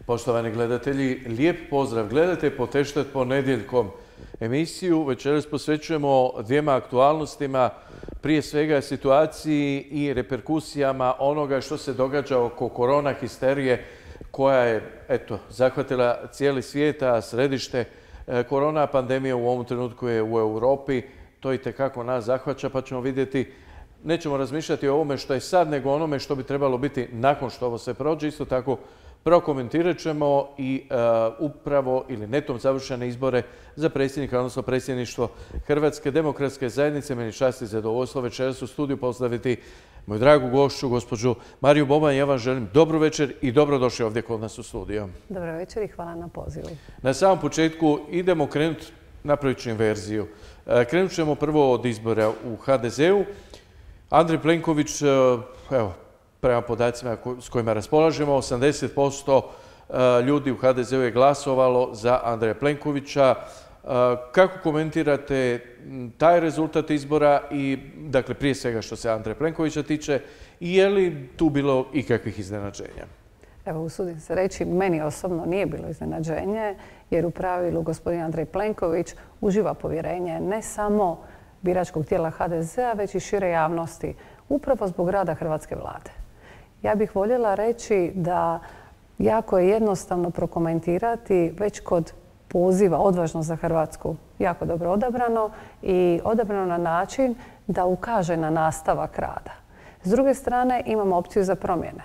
Poštovani gledatelji, lijep pozdrav. Gledajte Poteštat ponedjeljkom emisiju. Večeras posvećujemo dvijema aktualnostima, prije svega situaciji i reperkusijama onoga što se događa oko korona histerije koja je zahvatila cijeli svijet, a središte korona pandemije u ovom trenutku je u Europi. To itekako nas zahvaća, pa ćemo vidjeti. Nećemo razmišljati o ovome što je sad, nego onome što bi trebalo biti nakon što ovo sve prođe. Isto tako prokomentirat ćemo i upravo ili netom završene izbore za predsjednika, odnosno predsjedništvo Hrvatske demokratske zajednice. Meni čast i zadovoljstvo večeras u studiju pozdraviti moju dragu gošću, gospođu Mariju Boban. Ja vam želim dobru večer i dobrodošli ovdje kod nas u studiju. Dobro večer i hvala na pozivu. Na samom početku idemo krenuti, napravit ću inverziju. Krenut ćemo prvo od izbora u HDZ-u. Andrej Plenković, evo, prema podacima s kojima raspolažemo, 80% ljudi u HDZ-u je glasovalo za Andreja Plenkovića. Kako komentirate taj rezultat izbora i, dakle, prije svega što se Andreja Plenkovića tiče, i je li tu bilo ikakvih iznenađenja? Evo, usudim se reći, meni osobno nije bilo iznenađenje, jer u pravilu gospodin Andrej Plenković uživa povjerenje ne samo biračkog tijela HDZ-a, već i šire javnosti, upravo zbog rada hrvatske vlade. Ja bih voljela reći da jako je jednostavno prokomentirati već kod poziva Odvažno za Hrvatsku, jako dobro odabrano i odabrano na način da ukaže na nastavak rada. S druge strane imamo opciju za promjene.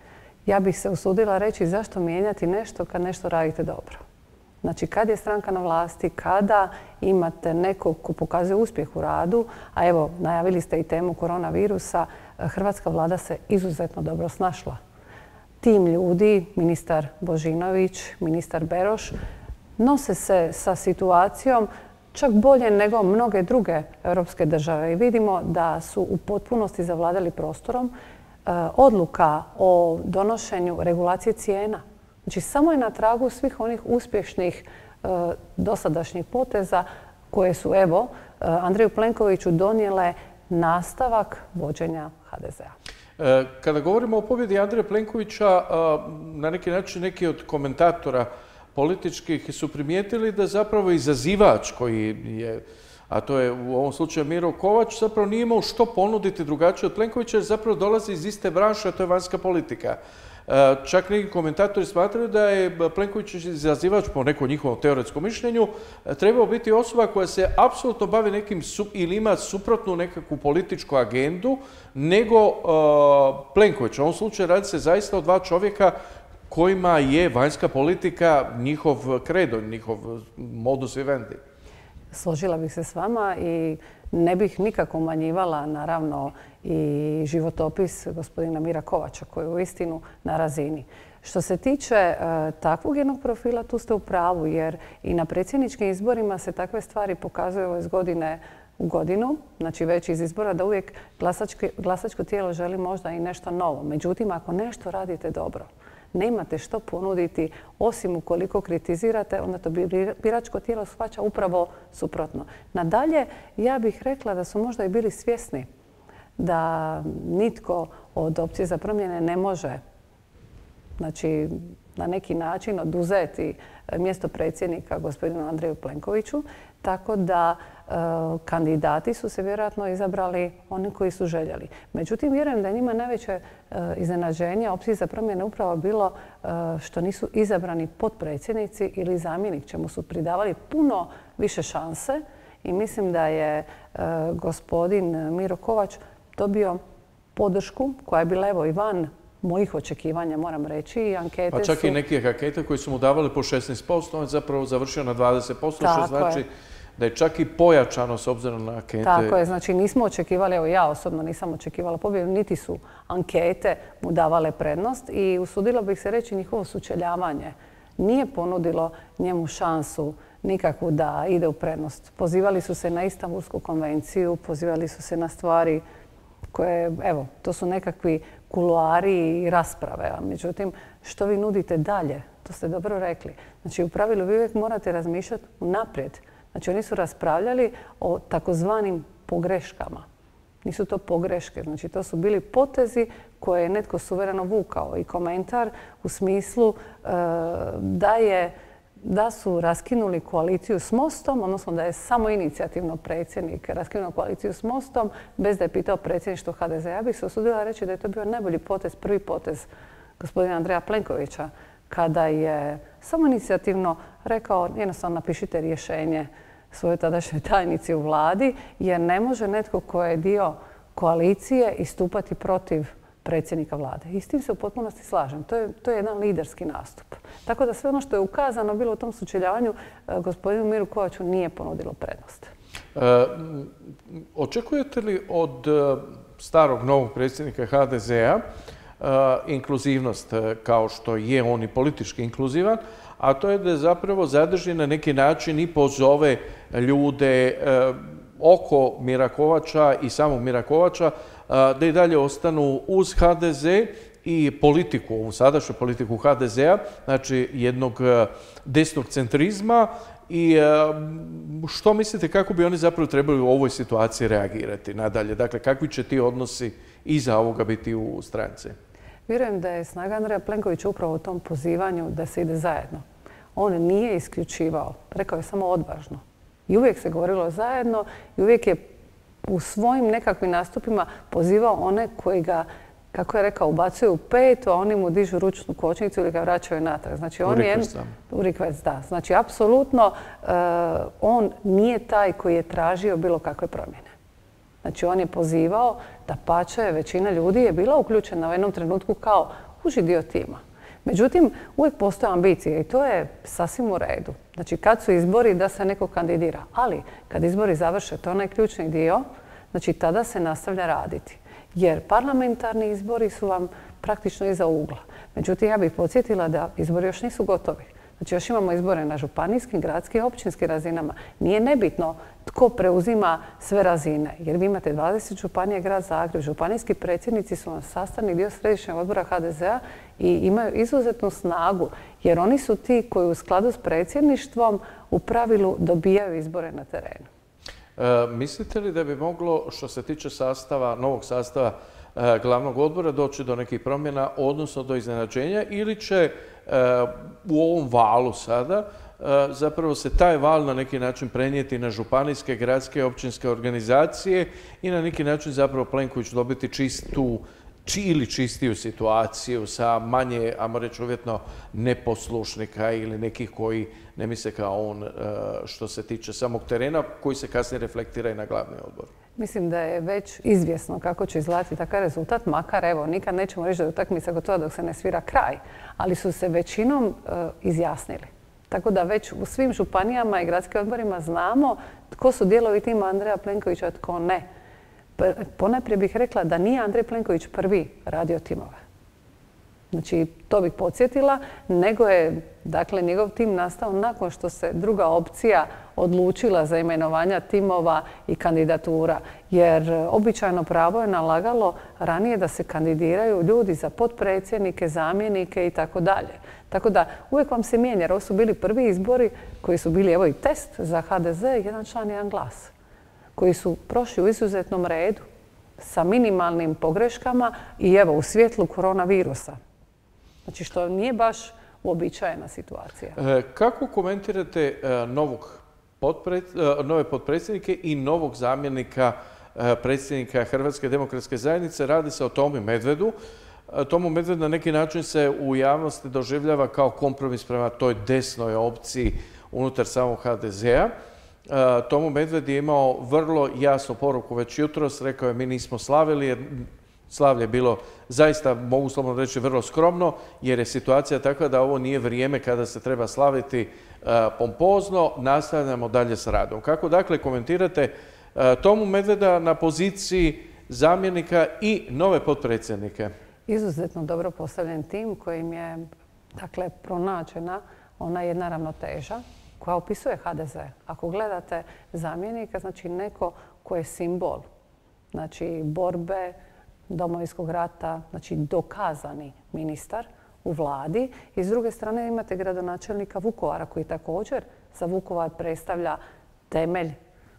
Ja bih se usudila reći zašto mijenjati nešto kad nešto radite dobro. Znači, kad je stranka na vlasti, kada imate nekog ko pokazuje uspjeh u radu, a evo, najavili ste i temu koronavirusa, hrvatska vlada se izuzetno dobro snašla. Tim ljudi, ministar Božinović, ministar Beroš, nose se sa situacijom čak bolje nego mnoge druge europske države. I vidimo da su u potpunosti zavladali prostorom. Odluka o donošenju regulacije cijena. Znači, samo je na tragu svih onih uspješnih dosadašnjih poteza koje su, evo, Andreju Plenkoviću donijele nastavak vođenja HDZ-a. Kada govorimo o pobjedi Andreja Plenkovića, na neki način neki od komentatora političkih su primijetili da zapravo izazivač koji je, a to je u ovom slučaju Miro Kovač, zapravo nije imao što ponuditi drugačije od Plenkovića, jer zapravo dolazi iz iste branše, a to je vanjska politika. Čak neki komentatori smatraju da je Plenković izazivač, po nekom njihovom teoretskom mišljenju, trebao biti osoba koja se apsolutno bavi nekim ili ima suprotnu nekakvu političku agendu nego Plenković. U ovom slučaju radi se zaista o dva čovjeka kojima je vanjska politika njihov kredo, njihov modus vivendi. Složila bih se s vama i ne bih nikako umanjivala, naravno, i životopis gospodina Mira Kovača, koji je uistinu na razini. Što se tiče takvog jednog profila, tu ste u pravu, jer i na predsjedničkim izborima se takve stvari pokazuju iz godine u godinu, znači već iz izbora, da uvijek glasačko tijelo želi možda i nešto novo. Međutim, ako nešto radite dobro, nemate što ponuditi, osim ukoliko kritizirate, onda to biračko tijelo shvaća upravo suprotno. Nadalje, ja bih rekla da su možda i bili svjesni da nitko od opcije za promjene ne može, znači, na neki način oduzeti mjesto predsjednika gospodinu Andreju Plenkoviću, tako da kandidati su se vjerojatno izabrali oni koji su željeli. Međutim, vjerujem da je njima najveće iznenađenje opcije za promjene upravo bilo što nisu izabrani potpredsjednici ili zamjenik, čemu su pridavali puno više šanse i mislim da je gospodin Miro Kovač dobio podršku koja je bila, evo, i van mojih očekivanja, moram reći, i ankete pa čak i neke ankete koji su mu davali po 16%, on je zapravo završio na 20%, što znači da je čak i pojačano s obzirom na ankete. Tako je, znači nismo očekivali, evo ja osobno nisam očekivala pobjedu, niti su ankete mu davale prednost i usudila bih se reći njihovo sučeljavanje nije ponudilo njemu šansu nikakvu da ide u prednost. Pozivali su se na Istanbulsku konvenciju, pozivali su se na stvari koje, evo, to su nekakvi kuloari i rasprave. Međutim, što vi nudite dalje? To ste dobro rekli. Znači, u pravilu vi uvijek morate razmišljati unaprijed. Znači, oni su raspravljali o takozvanim pogreškama. Nisu to pogreške. Znači, to su bili potezi koje je netko suvereno vukao. I komentar u smislu da su raskinuli koaliciju s Mostom, odnosno da je samo inicijativno predsjednik raskinuo koaliciju s Mostom bez da je pitao predsjedništvo HDZ. Ja bih se usudila reći da je to bio najbolji potez, prvi potez gospodina Andreja Plenkovića, kada je samo inicijativno rekao jednostavno napišite rješenje svojoj tadašnjoj tajnici u vladi, jer ne može netko ko je dio koalicije istupati protiv predsjednika vlade. I s tim se u potpunosti slažem. To je jedan liderski nastup. Tako da sve ono što je ukazano bilo u tom sučeljavanju gospodinu Miru Kovaču nije ponudilo prednost. Očekujete li od starog novog predsjednika HDZ-a inkluzivnost kao što je on i politički inkluzivan, a to je da zapravo zadrži na neki način i pozove ljude oko Mira Kovača i samog Mira Kovača da i dalje ostanu uz HDZ i politiku, ovu sadašnju politiku HDZ-a, znači jednog desnog centrizma. I što mislite kako bi oni zapravo trebali u ovoj situaciji reagirati nadalje? Dakle, kakvi će ti odnosi iza ovoga biti u stranci? Vjerujem da je snaga Andreja Plenkovića upravo u tom pozivanju da se ide zajedno. On nije isključivao, rekao je samo odvažno. I uvijek se govorilo zajedno i uvijek je u svojim nekakvim nastupima pozivao one koji ga, kako je rekao, ubacuju u pet, a oni mu dižu ručnu kočnicu ili ga vraćaju natrag. Znači, u rikvest, da. Znači, apsolutno on nije taj koji je tražio bilo kakve promjene. Znači, on je pozivao da pače, većina ljudi je bila uključena u jednom trenutku kao uži dio tima. Međutim, uvijek postoje ambicije i to je sasvim u redu. Znači, kad su izbori da se neko kandidira. Ali, kad izbori završe, to je onaj ključni dio, znači tada se nastavlja raditi. Jer parlamentarni izbori su vam praktično iza ugla. Međutim, ja bih podsjetila da izbori još nisu gotovi. Znači, još imamo izbore na županijskim, gradskim i općinskim razinama. Nije nebitno tko preuzima sve razine. Jer vi imate 20 županija, grad Zagreb. Županijski predsjednici su vam sastavni dio središnjeg odbora HDZ-a i imaju izuzetnu snagu. Jer oni su ti koji u skladu s predsjedništvom u pravilu dobijaju izbore na terenu. Mislite li da bi moglo, što se tiče novog sastava glavnog odbora, doći do nekih promjena, odnosno do iznenađenja, ili će u ovom valu sada zapravo se taj val na neki način prenijeti na županijske, gradske, općinske organizacije i na neki način zapravo Plenković dobiti čistiju situaciju sa manje, ajmo reći uvjetno, neposlušnika ili nekih koji ne misle kao on što se tiče samog terena, koji se kasnije reflektira i na glavni odbor? Mislim da je već izvjesno kako će izgledati takav rezultat, makar evo, nikad nećemo reći da je utakmica gotova dok se ne svira kraj, ali su se većinom izjasnili. Tako da već u svim županijama i gradskim odborima znamo tko su dijelovi tima Andreja Plenkovića, a tko ne. Ponajprije bih rekla da nije Andrej Plenković prvi radio timove. Znači, to bih podsjetila, nego je, dakle, njegov tim nastao nakon što se druga opcija odlučila za imenovanja timova i kandidatura. Jer običajno pravo je nalagalo ranije da se kandidiraju ljudi za potpredsjednike, zamjenike i tako dalje. Tako da uvijek vam se mijenja, jer ovo su bili prvi izbori koji su bili, evo i test za HDZ, jedan član, jedan glas, koji su prošli u izuzetnom redu sa minimalnim pogreškama i evo u svjetlu koronavirusa. Znači što nije baš uobičajena situacija. Kako komentirate nove potpredsjednike i novog zamjenika predsjednika Hrvatske demokratske zajednice? Radi se o Tomi Medvedu. Tomu Medved na neki način se u javnosti doživljava kao kompromis prema toj desnoj opciji unutar samog HDZ-a. Tomu Medved je imao vrlo jasnu poruku već jutros. Rekao je mi nismo slavili jer slavlje je bilo zaista, mogu slobodno reći, vrlo skromno jer je situacija takva da ovo nije vrijeme kada se treba slaviti pompozno. Nastavljamo dalje s radom. Kako dakle komentirate Tomu Medveda na poziciji zamjenika i nove potpredsjednike? Izuzetno dobro postavljen tim kojim je, dakle, pronađena ona jedna ravnoteža koja opisuje HDZ. Ako gledate zamjenika, znači neko ko je simbol, znači borbe Domovinskog rata, znači dokazani ministar u vladi. I s druge strane imate gradonačelnika Vukovara koji također za Vukovar predstavlja temelj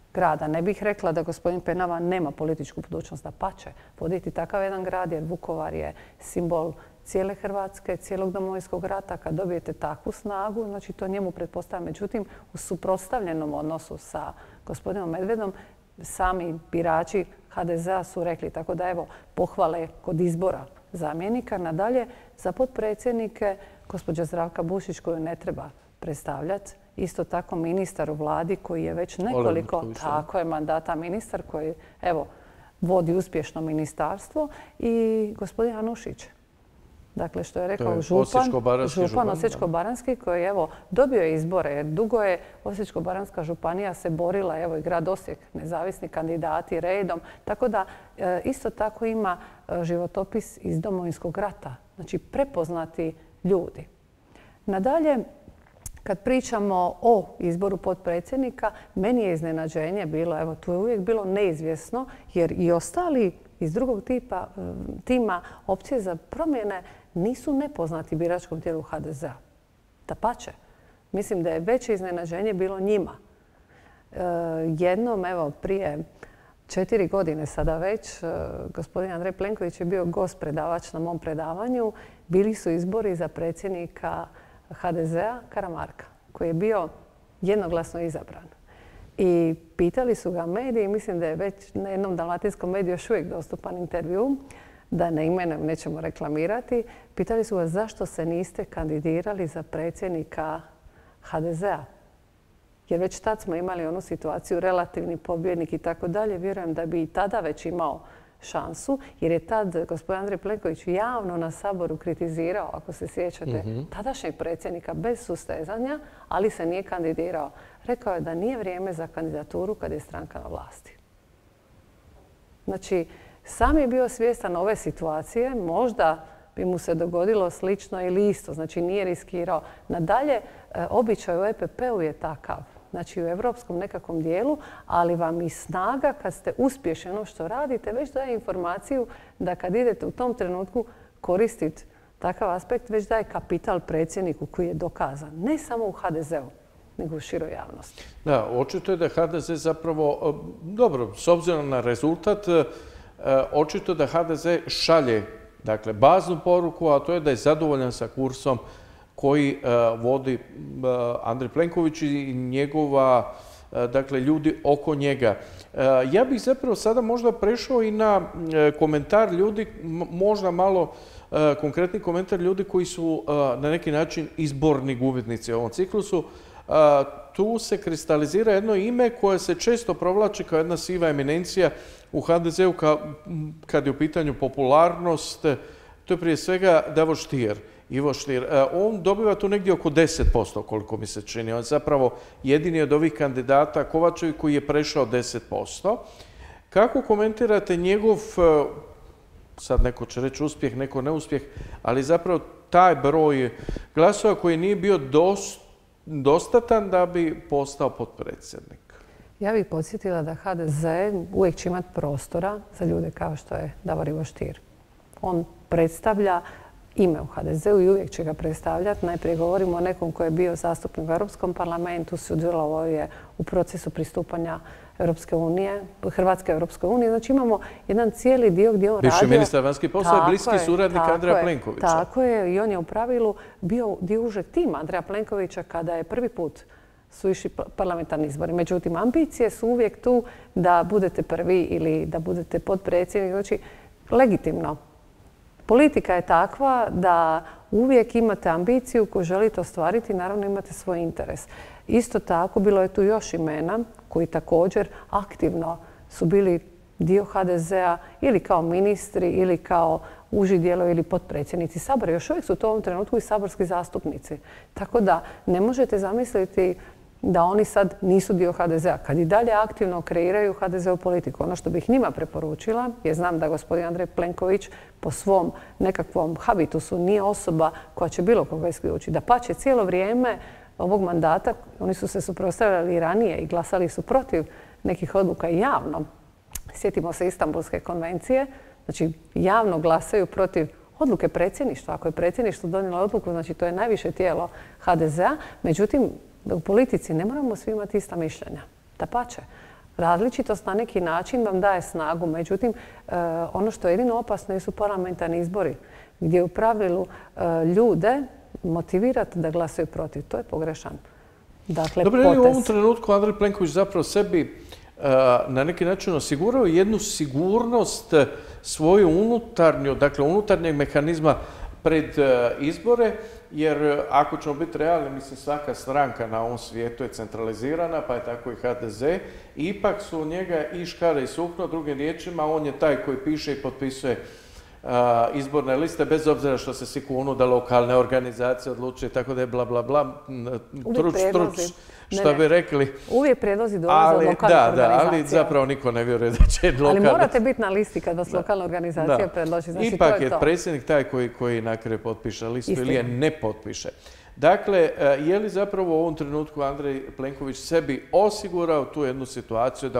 grada. Ne bih rekla da gospodin Penava nema političku budućnost, da pače. Voditi takav jedan grad, jer Vukovar je simbol cijele Hrvatske, cijelog Domovinskog rata. Kad dobijete takvu snagu, znači to njemu pretpostavlja. Međutim, u suprotstavljenom odnosu sa gospodinom Medvedom, sami birači HDZ-a su rekli, tako da evo, pohvale kod izbora zamjenika. Nadalje, za potpredsjednike gospođa Zdravka Bušić, koju ne treba predstavljati, isto tako ministar u vladi koji je već nekoliko mandata ministar koji evo vodi uspješno ministarstvo, i gospodin Anušić. Dakle, što je rekao župan Osječko-baranjski koji evo dobio je izbore, jer dugo je Osječko-baranjska županija se borila, evo i grad Osijek, nezavisni kandidati redom. Tako da isto tako ima životopis iz Domovinskog rata. Znači prepoznati ljudi. Nadalje, kad pričamo o izboru potpredsjednika, meni je iznenađenje bilo, evo tu je uvijek bilo neizvjesno, jer i ostali iz drugog tima opcije za promjene nisu nepoznati biračkom tijelu HDZ-a. Dapače, mislim da je veće iznenađenje bilo njima. Jednom, evo prije 4 godine sada već, gospodin Andrej Plenković je bio gost predavač na mom predavanju. Bili su izbori za predsjednika HDZ-a Karamarka, koji je bio jednoglasno izabran. I pitali su ga mediji, mislim da je već na jednom dalmatinskom mediju još uvijek dostupan intervju, da ne imenom nećemo reklamirati, pitali su ga zašto se niste kandidirali za predsjednika HDZ-a. Jer već tad smo imali onu situaciju relativni pobjednik i tako dalje. Vjerujem da bi i tada već imao šansu, jer je tad gospodin Andrej Plenković javno na Saboru kritizirao, ako se sjećate, tadašnjeg predsjednika bez sustezanja, ali se nije kandidirao. Rekao je da nije vrijeme za kandidaturu kad je stranka na vlasti. Znači, sam je bio svjestan ove situacije, možda bi mu se dogodilo slično ili isto, znači nije riskirao. Nadalje, običaj u EPP-u je takav, znači u evropskom nekakvom dijelu, ali vam i snaga kad ste uspješni ono što radite već daje informaciju da kad idete u tom trenutku koristiti takav aspekt, već daje kapital predsjedniku koji je dokazan. Ne samo u HDZ-u, nego u široj javnosti. Da, očito je da HDZ zapravo, dobro, s obzirom na rezultat, očito da HDZ šalje dakle, baznu poruku, a to je da je zadovoljan sa kursom koji vodi Andrej Plenković i njegova, dakle, ljudi oko njega. Ja bih zapravo sada možda prešao i na komentar ljudi, možda malo konkretni komentar ljudi koji su na neki način izborni gubitnici u ovom ciklusu. Tu se kristalizira jedno ime koje se često provlači kao jedna siva eminencija u HDZ-u kad je u pitanju popularnost. To je prije svega Davor Stier. Ivo Stier. On dobiva tu negdje oko 10%, koliko mi se čini. On je zapravo jedini od ovih kandidata Kovačevi koji je prešao 10%. Kako komentirate njegov, sad neko će reći uspjeh, neko neuspjeh, ali zapravo taj broj glasova koji nije bio dostatan da bi postao potpredsjednik? Ja bih podsjetila da HDZ uvijek će imati prostora za ljude kao što je Davor Ivo Stier. On predstavlja ime u HDZ-u i uvijek će ga predstavljati. Najprije govorimo o nekom koji je bio zastupnik u Europskom parlamentu, sudjelovao je u procesu pristupanja Hrvatske Europskoj uniji. Znači imamo jedan cijeli dio gdje on radio. Bivši ministar vanjskih poslova, bliski suradnik Andreja Plenkovića. Tako je, i on je u pravilu bio dio užeg tima Andreja Plenkovića kada je prvi put su išli parlamentarni izbori. Međutim, ambicije su uvijek tu da budete prvi ili da budete potpredsjednik. Znači, legitimno. Politika je takva da uvijek imate ambiciju koju želite ostvariti i naravno imate svoj interes. Isto tako, bilo je tu još imena koji također aktivno su bili dio HDZ-a ili kao ministri ili kao uži dijelovi ili potpredsjednici Sabora. Još uvijek su to u ovom trenutku i saborski zastupnici. Tako da ne možete zamisliti da oni sad nisu dio HDZ-a. Kad i dalje aktivno kreiraju HDZ-u politiku. Ono što bih njima preporučila, jer znam da gospodin Andrej Plenković po svom nekakvom habitusu nije osoba koja će bilo koga isključiti. Dapače, cijelo vrijeme ovog mandata oni su se suprotstavljali i ranije i glasali su protiv nekih odluka i javno. Sjetimo se Istanbulske konvencije. Znači, javno glasaju protiv odluke predsjedništva. Ako je predsjedništvo donijelo odluku, znači to je najviše tijelo HDZ-a. Međutim, u politici ne moramo svi imati ista mišljenja. Dapače, Različitost na neki način vam daje snagu. Međutim, ono što je jedino opasno su parlamentarni izbori, gdje u pravilu ljude motivirate da glasaju protiv. To je pogrešan. Dakle, dobro, je li u ovom trenutku Andrej Plenković zapravo sebi na neki način osigurao jednu sigurnost svoju unutarnju, dakle unutarnjeg mehanizma pred izbore, jer ako ćemo biti realni, mislim svaka stranka na ovom svijetu je centralizirana, pa je tako i HDZ, ipak su njega i škare i sukno, drugim riječima, on je taj koji piše i potpisuje izborne liste, bez obzira što se svi kunu da lokalne organizacije odlučuje, tako da je bla bla bla, truč, što bi rekli. Uvijek prijedlozi dolaze od lokalnih organizacija. Ali zapravo niko ne vjeruje da će lokalne... Ali morate biti na listi kad vas lokalna organizacija predloži. Znači, ipak je predsjednik taj koji na kraju potpiše listu ili je ne potpiše. Dakle, je li zapravo u ovom trenutku Andrej Plenković sebi osigurao tu jednu situaciju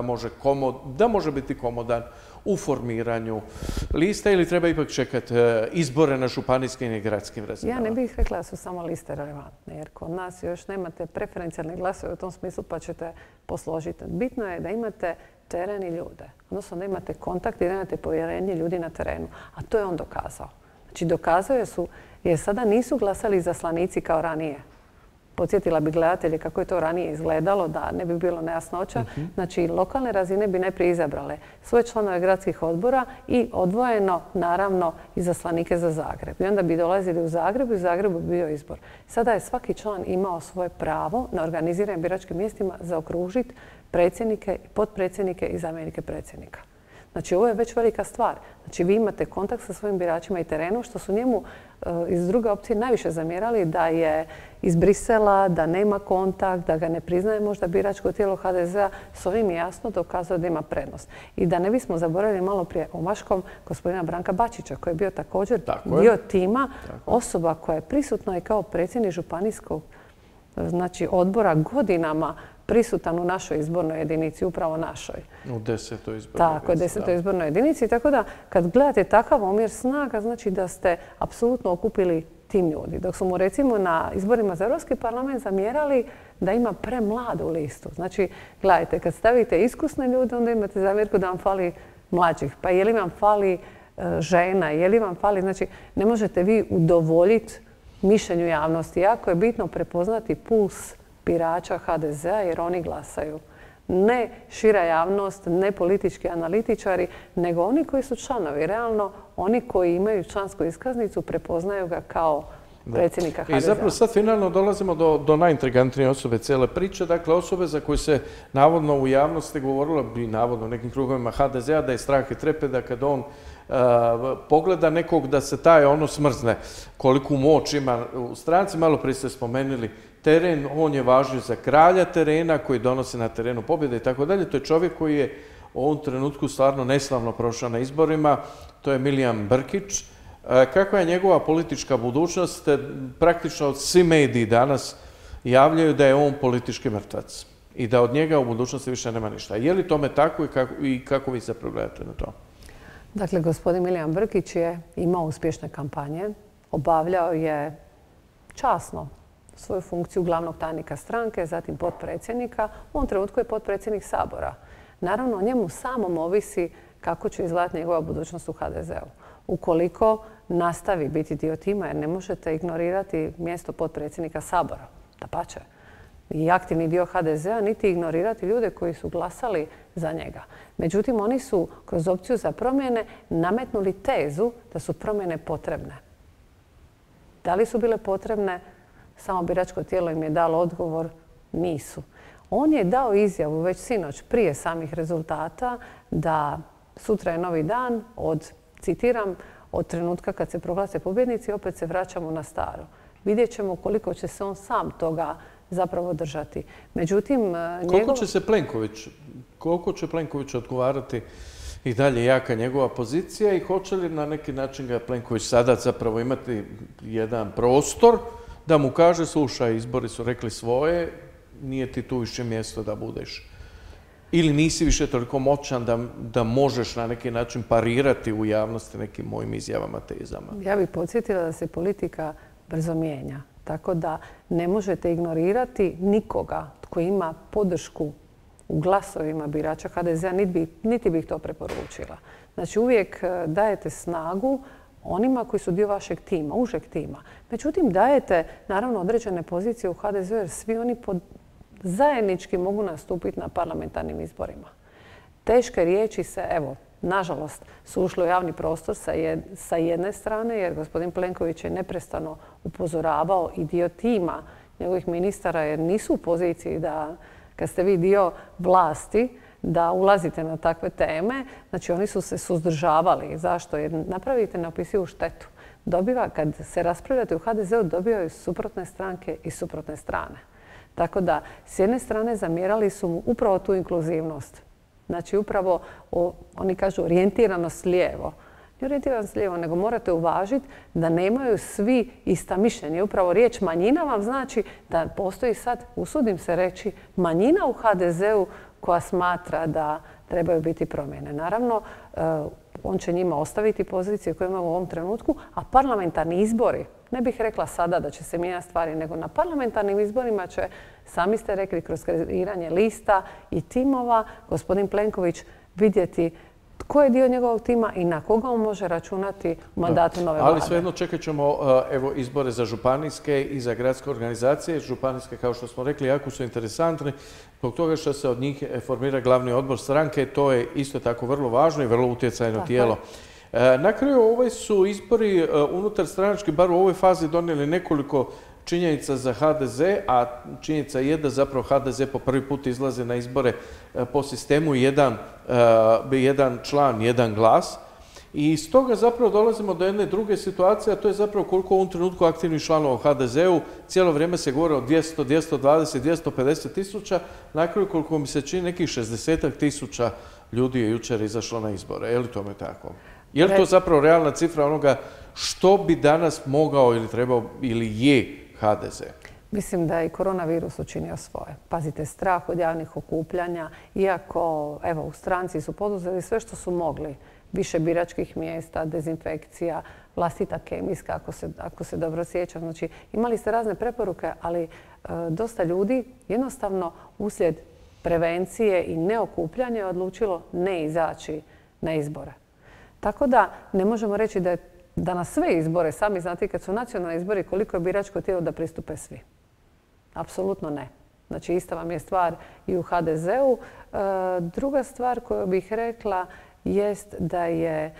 da može biti komodan u formiranju lista ili treba ipak čekati izbore na županijskim i gradskim razinama? Ja ne bih rekla da su samo liste relevantne, jer kod nas još nemate preferencijalne glasove u tom smislu pa ćete posložiti. Bitno je da imate teren i ljude, odnosno da imate kontakt i da imate povjerenje ljudi na terenu, a to je on dokazao. Znači, dokazuje jer sada nisu glasali izaslanici kao ranije. Podsjetila bi gledatelje kako je to ranije izgledalo, da ne bi bilo nejasnoća. Znači, lokalne razine bi najprije izabrale svoje članove gradskih odbora i odvojeno, naravno, izaslanike za Zagreb. I onda bi dolazili u Zagreb i u Zagrebu bi bio izbor. Sada je svaki član imao svoje pravo na organiziranim biračkim mjestima zaokružiti predsjednike, potpredsjednike i zamjenike predsjednika. Znači, ovo je već velika stvar. Znači, vi imate kontakt sa svojim biračima i terenu, što su njemu iz druge opcije najviše zamjerali da je iz Brisela, da nema kontakt, da ga ne priznaje možda biračko tijelo HDZ-a. S ovim je jasno dokazao da ima prednost. I da ne bismo zaboravili malo prije omaškom gospodina Branka Bačića, koji je bio također dio tima, osoba koja je prisutna i kao predsjednik županijskog odbora godinama prisutan u našoj izbornoj jedinici, upravo našoj. U 10. izbornoj jedinici. Tako, 10. izbornoj jedinici. Tako da, kad gledate takav omjer snaga, znači da ste apsolutno okupili tim ljudi. Dok su mu, recimo, na izborima za Europski parlament zamjerali da ima premladu listu. Znači, gledajte, kad stavite iskusne ljude, onda imate zamjerku da vam fali mlađih. Pa je li vam fali žena, je li vam fali... Znači, ne možete vi udovoljiti mišljenju javnosti. Jako je bitno prepoznati puls birača HDZ-a jer oni glasaju. Ne šira javnost, ne politički analitičari, nego oni koji su članovi. Realno, oni koji imaju člansku iskaznicu prepoznaju ga kao predsjednika HDZ-a. I zapravo sad finalno dolazimo do najintrigantnije osobe cijele priče. Dakle, osobe za koju se navodno u javnosti govorilo, i navodno u nekim krugovima HDZ-a, da je strah i trepet kad on pogleda nekog da se taj smrzne. Koliku moć ima u stranci. Malo prije ste spomenuli teren, on je važniji za kralja terena koji donosi na terenu pobjede i tako dalje. To je čovjek koji je u ovom trenutku stvarno neslavno prošao na izborima. To je Milijan Brkić. Kakva je njegova politička budućnost? Praktično svi mediji danas javljaju da je on politički mrtvac i da od njega u budućnosti više nema ništa. Je li tome tako i kako vi se progledate na to? Dakle, gospodin Milijan Brkić je imao uspješne kampanje, obavljao je časno svoju funkciju glavnog tajnika stranke, zatim potpredsjednika. U ovom trenutku je potpredsjednik Sabora. Naravno, o njemu samom ovisi kako će izgledati njegova budućnost u HDZ-u. Ukoliko nastavi biti dio tima, jer ne možete ignorirati mjesto potpredsjednika Sabora, dapače, i aktivni dio HDZ-a, niti ignorirati ljude koji su glasali za njega. Međutim, oni su kroz opciju za promjene nametnuli tezu da su promjene potrebne. Da li su bile potrebne? Samo biračko tijelo im je dalo odgovor, nisu. On je dao izjavu već sinoć prije samih rezultata da sutra je novi dan citiram, od trenutka kad se proglase pobjednici, opet se vraćamo na staro. Vidjet ćemo koliko će se on sam toga zapravo držati. Međutim, koliko će Plenković odgovarati i dalje jaka njegova pozicija i hoće li na neki način ga Plenković sada zapravo imati jedan prostor da mu kaže, slušaj, izbori su rekli svoje, nije ti tu više mjesto da budeš. Ili nisi više toliko moćan da možeš na neki način parirati u javnosti nekim mojim izjavama, tezama. Ja bih podsjetila da se politika brzo mijenja. Tako da ne možete ignorirati nikoga tko ima podršku u glasovima birača HDZ-a, niti bih to preporučila. Znači uvijek dajete snagu onima koji su dio vašeg tima, užeg tima. Međutim, dajete naravno određene pozicije u HDZ-u jer svi oni zajednički mogu nastupiti na parlamentarnim izborima. Teške riječi se, evo, nažalost, su ušle u javni prostor sa jedne strane, jer gospodin Plenković je neprestano upozoravao i dio tima njegovih ministara, jer nisu u poziciji da, kad ste vi dio vlasti, da ulazite na takve teme. Znači, oni su se suzdržavali. Zašto? Jer napravite neopisivu štetu. Kad se raspravljate u HDZ-u, dobijaju suprotne stranke i suprotne strane. Tako da, s jedne strane, zamjerali su mu upravo tu inkluzivnost. Znači, upravo, oni kažu, orijentiranost lijevo. Ne orijentiranost lijevo, nego morate uvažiti da nemaju svi ista mišljenja. Upravo riječ manjina vam znači da postoji sad, usudim se reći, manjina u HDZ-u koja smatra da trebaju biti promjene. Naravno, on će njima ostaviti pozicije koje imamo u ovom trenutku, a parlamentarni izbori, ne bih rekla sada da će se mijenjati stvari, nego na parlamentarnim izborima će, sami ste rekli, kroz kreiranje lista i timova, gospodin Plenković vidjeti tko je dio njegovog tima i na koga on može računati u mandatu nove vlade. Ali svejedno čekat ćemo izbore za županijske i za gradske organizacije. Županijske, kao što smo rekli, jako su interesantne zbog toga što se od njih formira glavni odbor stranke. To je isto tako vrlo važno i vrlo utjecajno tijelo. Na kraju ovaj su izbori unutar stranački, bar u ovoj fazi, donijeli nekoliko činjenica za HDZ, a činjenica je da zapravo HDZ po prvi put izlazi na izbore po sistemu jedan član, jedan glas. I iz toga zapravo dolazimo do jedne druge situacije, a to je zapravo koliko u ovom trenutku aktivnih članova u HDZ-u. Cijelo vrijeme se govori o 200, 220, 250 tisuća. Na kraju, koliko mi se čini, nekih 60 tisuća ljudi je jučer izašlo na izbore. Je li tome tako? Je li to zapravo realna cifra onoga što bi danas mogao ili trebao ili je HDZ? Mislim da je i koronavirus učinio svoje. Pazite, strah od javnih okupljanja, iako evo, u stranci su poduzeli sve što su mogli. Više biračkih mjesta, dezinfekcija, vlastita kemijska, ako se dobro sjećam. Znači, imali ste razne preporuke, ali dosta ljudi jednostavno uslijed prevencije i neokupljanja je odlučilo ne izaći na izbore. Tako da ne možemo reći da na sve izbore, sami znate kad su nacionalni izbori, koliko je biračko tijelo da pristupe svi. Apsolutno ne. Znači, ista vam je stvar i u HDZ-u. Druga stvar koju bih rekla jest da je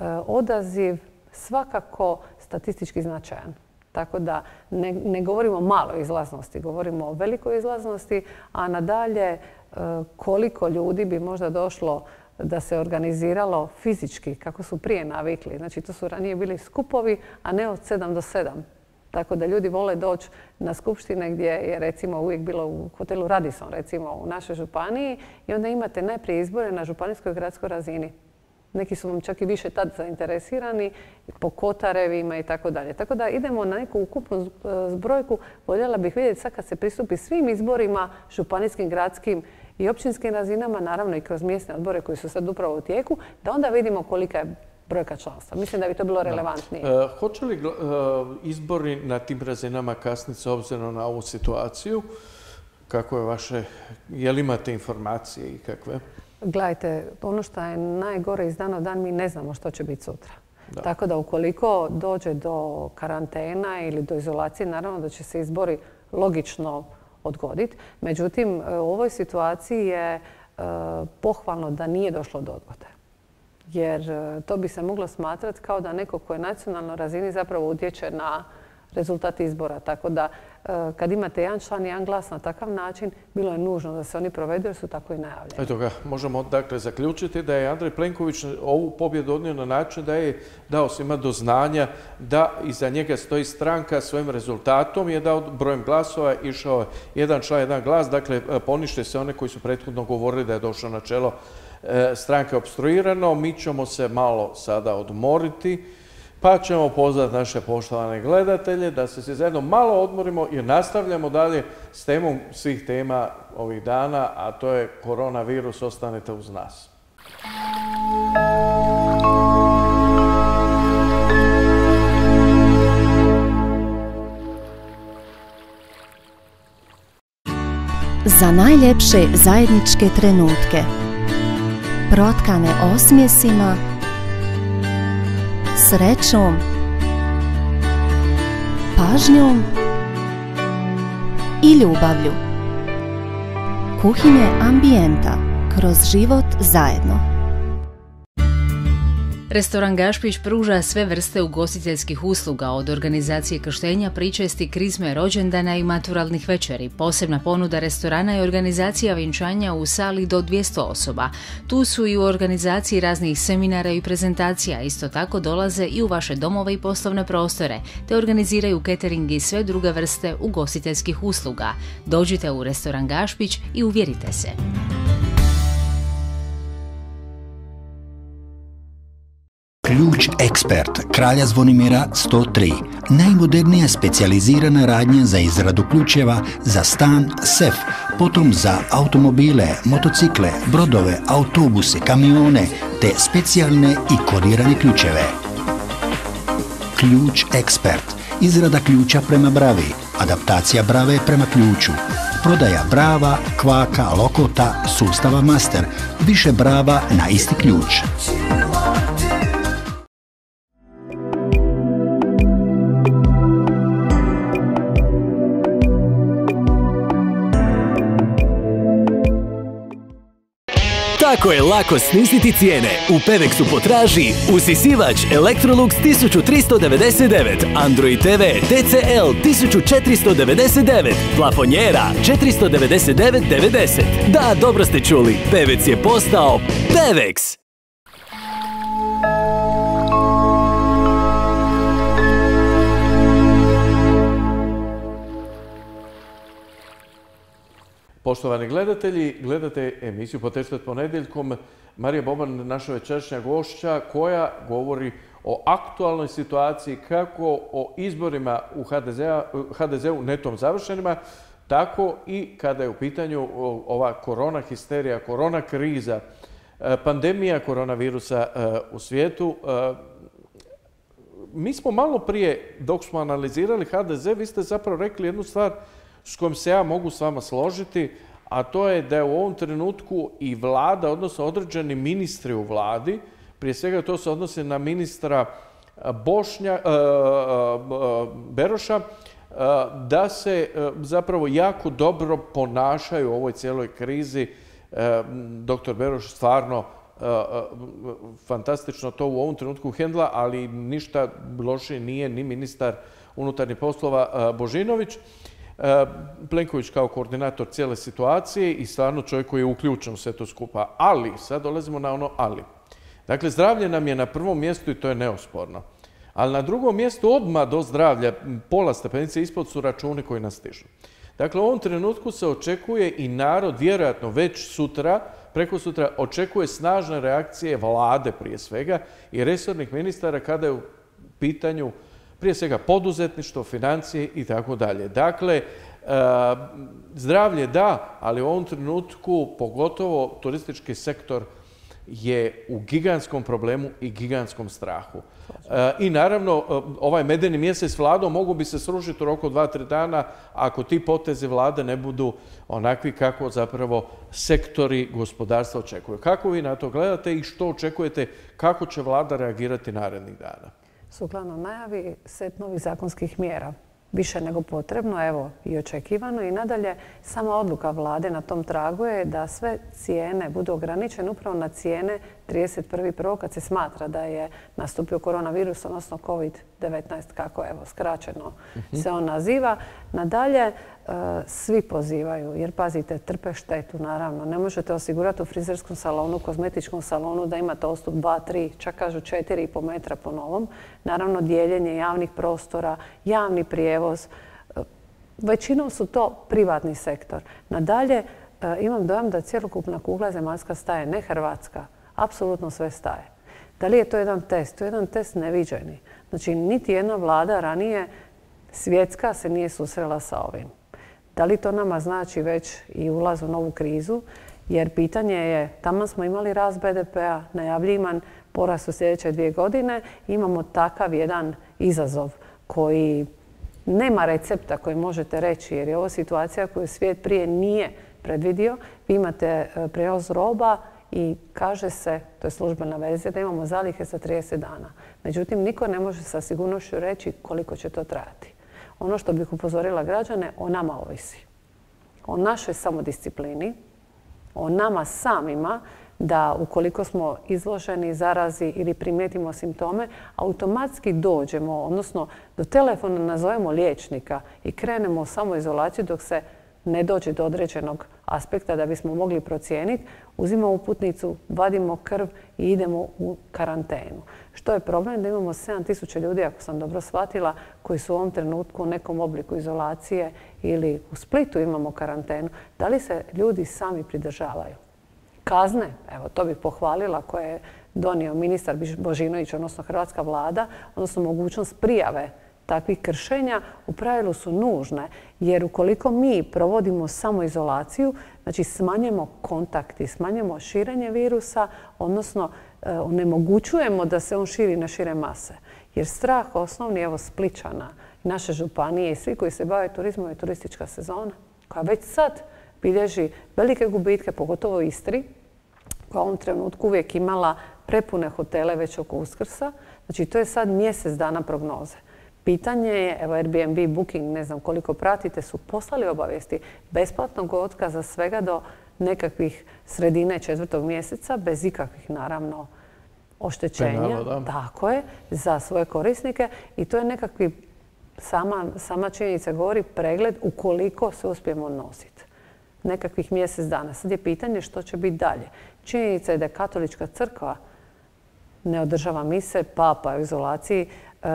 odaziv svakako statistički značajan. Tako da ne govorimo o maloj izlaznosti, govorimo o velikoj izlaznosti, a nadalje koliko ljudi bi možda došlo da se organiziralo fizički, kako su prije navikli. Znači, to su ranije bili skupovi, a ne od 7 do 7. Tako da ljudi vole doći na skupštine gdje je recimo uvijek bilo u hotelu Radisson, recimo u našoj županiji, i onda imate najprije izbore na županijskoj i gradskoj razini. Neki su vam čak i više tad zainteresirani po kotarevima i tako dalje. Tako da idemo na neku ukupnu zbrojku. Voljela bih vidjeti sad kad se pristupi svim izborima, županijskim, gradskim i općinskim razinama, naravno i kroz mjesne odbore koji su sad upravo u tijeku, da onda vidimo kolika je brojka članstva. Mislim da bi to bilo relevantnije. Hoće li izbori na tim razinama kasniti s obzirom na ovu situaciju? Kako je vaše, je li imate informacije i kakve? Gledajte, ono što je najgore iz dana u dan, mi ne znamo što će biti sutra. Tako da ukoliko dođe do karantena ili do izolacije, naravno da će se izbori logično odgoditi. Međutim, u ovoj situaciji je pohvalno da nije došlo do odgode. Jer to bi se moglo smatrati kao da neko ko je na nacionalnoj razini zapravo utječe na rezultat izbora. Tako da kad imate jedan član i jedan glas na takav način, bilo je nužno da se oni provedu jer su tako i najavljeni. Eto ga, možemo dakle zaključiti da je Andrej Plenković ovu pobjedu odnio na način da je dao svima do znanja da iza njega stoji stranka svojim rezultatom, je dao brojem glasova, išao je jedan član, jedan glas, dakle ponište se one koji su prethodno govorili da je došlo na čelo stranke opstruirano. Mi ćemo se malo sada odmoriti, pa ćemo pozvati naše poštovane gledatelje da se svi zajedno malo odmorimo jer nastavljamo dalje s temom svih tema ovih dana, a to je koronavirus. Ostanite uz nas. za najljepše zajedničke trenutke, protkane osmjesima, srećom, pažnjom i ljubavlju. Kuhinje Ambijenta, kroz život zajedno. Restoran Gašpić pruža sve vrste ugostiteljskih usluga, od organizacije krštenja, pričesti, krizme, rođendana i maturalnih večeri. Posebna ponuda restorana je organizacija vjenčanja u sali do 200 osoba. Tu su i u organizaciji raznih seminara i prezentacija. Isto tako dolaze i u vaše domove i poslovne prostore, te organiziraju catering i sve druge vrste ugostiteljskih usluga. Dođite u restoran Gašpić i uvjerite se. Ključ Ekspert, Kralja Zvonimira 103. Najmodernija specijalizirana radnja za izradu ključeva za stan, sef, potom za automobile, motocikle, brodove, autobuse, kamione, te specijalne i kodirane ključeve. Ključ Ekspert. Izrada ključa prema bravi, adaptacija brave prema ključu, prodaja brava, kvaka, lokota, sustava master, više brava na isti ključ. Tako je lako sniziti cijene. U Pevexu potraži usisivač Electrolux 1399, Android TV TCL 1499, plafonjera 499,90. Da, dobro ste čuli, Pevex je postao Pevex. Poštovani gledatelji, gledate emisiju Poteštet ponedjeljkom. Marija Boban, naša večerašnja gošća, koja govori o aktualnoj situaciji, kako o izborima u HDZ-u netom završenima, tako i kada je u pitanju ova korona histerija, korona kriza, pandemija koronavirusa u svijetu. Mi smo malo prije, dok smo analizirali HDZ, vi ste zapravo rekli jednu stvar s kojom se ja mogu s vama složiti, a to je da je u ovom trenutku i vlada, odnosno određeni ministri u vladi, prije svega to se odnosi na ministra Beroša, da se zapravo jako dobro ponašaju u ovoj cijeloj krizi. Doktor Beroš stvarno fantastično to u ovom trenutku hendla, ali ništa loše nije ni ministar unutarnjih poslova Božinović. Plenković kao koordinator cijele situacije i stvarno čovjek koji je uključen u sve to skupa. Ali, sad dolazimo na ono ali. Dakle, zdravlje nam je na prvom mjestu i to je neosporno. Ali na drugom mjestu odmah do zdravlja, pola stepenice ispod su računi koji nas stižu. Dakle, u ovom trenutku se očekuje i narod, vjerojatno već sutra, preko sutra, očekuje snažne reakcije vlade prije svega i resornih ministara kada je u pitanju prije svega poduzetništvo, financije i tako dalje. Dakle, zdravlje da, ali u ovom trenutku pogotovo turistički sektor je u gigantskom problemu i gigantskom strahu. I naravno, ovaj medeni mjesec vladom mogu bi se srušiti u roku 2-3 dana ako ti potezi vlade ne budu onakvi kako zapravo sektori gospodarstva očekuju. Kako vi na to gledate i što očekujete, kako će vlada reagirati narednih dana? Sukladno najavi set novih zakonskih mjera. Više nego potrebno, evo i očekivano i nadalje. Sama odluka vlade na tom tragu je da sve cijene budu ograničene upravo na cijene 31.1. kad se smatra da je nastupio koronavirus, odnosno COVID-19, kako evo skraćeno se on naziva. Nadalje, svi pozivaju, jer pazite, trpe štetu naravno. Ne možete osigurati u frizerskom salonu, kozmetičkom salonu da imate odstup 2, 3, čak kažu 4,5 metra po novom. Naravno, dijeljenje javnih prostora, javni prijevoz. Većinom su to privatni sektor. Nadalje, imam dojam da cjelokupna kugla zemaljska staje, ne Hrvatska. Apsolutno sve staje. Da li je to jedan test? To je jedan test neviđeni. Znači, niti jedna vlada ranije svjetska se nije susrela sa ovim. Da li to nama znači već i ulaz u novu krizu? Jer pitanje je, tamo smo imali rast BDP-a, najavljivan porast u sljedeće 2 godine. Imamo takav jedan izazov koji nema recepta koji možete reći, jer je ovo situacija koju svijet prije nije predvidio. Vi imate prijevoz roba i kaže se, to je službena verzija, da imamo zalihe za 30 dana. Međutim, niko ne može sa sigurnošću reći koliko će to trajati. Ono što bih upozorila građane, o nama ovisi. O našoj samodisciplini, o nama samima, da ukoliko smo izloženi zarazi ili primijetimo simptome, automatski dođemo, odnosno do telefona nazovemo liječnika i krenemo u samoizolaciju dok se ne dođe do određenog aspekta da bismo mogli procijeniti, uzimamo uputnicu, vadimo krv i idemo u karantenu. Što je problem? Da imamo 7.000 ljudi, ako sam dobro shvatila, koji su u ovom trenutku u nekom obliku izolacije ili u Splitu imamo karantenu. Da li se ljudi sami pridržavaju? Kazne, evo to bih pohvalila, koje je donio ministar Božinović, odnosno hrvatska vlada, odnosno mogućnost prijave takvih kršenja, u pravilu su nužne. Jer ukoliko mi provodimo samoizolaciju, znači smanjujemo kontakti, smanjujemo širenje virusa, odnosno onemogućujemo da se on širi na šire mase. Jer strah osnovni, evo Spličana, naše županije i svi koji se bave turizmom je turistička sezona, koja već sad bilježi velike gubitke, pogotovo u Istri, koja u ovom trenutku uvijek imala prepune hotele već oko Uskrsa. Znači, to je sad mjesec dana prognoze. Pitanje je, evo Airbnb, Booking, ne znam koliko pratite, su poslali obavijesti besplatnog otkaza svega do nekakvih sredine 4. mjeseca, bez ikakvih, naravno, oštećenja. Tako je, za svoje korisnike. I to je nekakvi, sama činjenica govori, pregled ukoliko se uspijemo nositi. Nekakvih mjesec dana. Sad je pitanje što će biti dalje. Činjenica je da je Katolička crkva ne održava mise, papa je u izolaciji,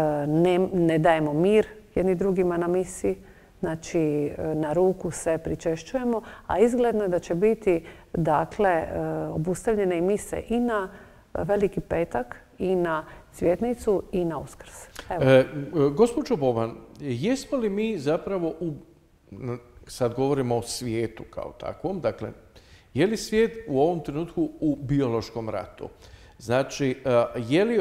ne dajemo mir jedni drugima na misi, znači na ruku se pričešćujemo, a izgledno je da će biti dakle obustavljene i mise i na Veliki petak, i na Cvjetnicu, i na Uskrs. Gospođo Boban, jesmo li mi zapravo sad govorimo o svijetu kao takvom, dakle, je li svijet u ovom trenutku u biološkom ratu? Znači, je li